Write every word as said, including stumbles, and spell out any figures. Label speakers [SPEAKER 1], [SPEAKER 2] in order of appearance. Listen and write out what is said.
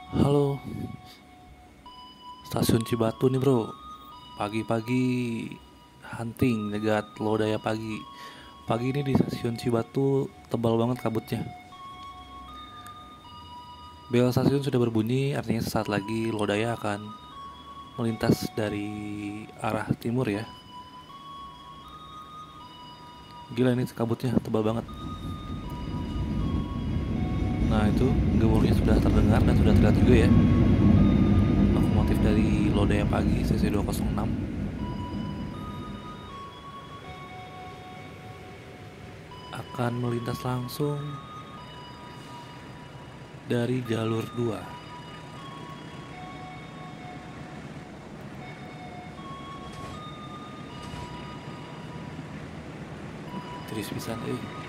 [SPEAKER 1] Halo, stasiun Cibatu nih bro. Pagi-pagi hunting nyegat lodaya pagi. Pagi ini di stasiun Cibatu tebal banget kabutnya. Bel stasiun sudah berbunyi, artinya sesaat lagi lodaya akan melintas dari arah timur ya. Gila ini kabutnya tebal banget. Nah itu gemuruhnya sudah terdengar dan sudah terlihat juga ya. Lokomotif dari lodaya pagi stasiun dua nol enam akan melintas langsung dari jalur dua. Tiris pisan eh.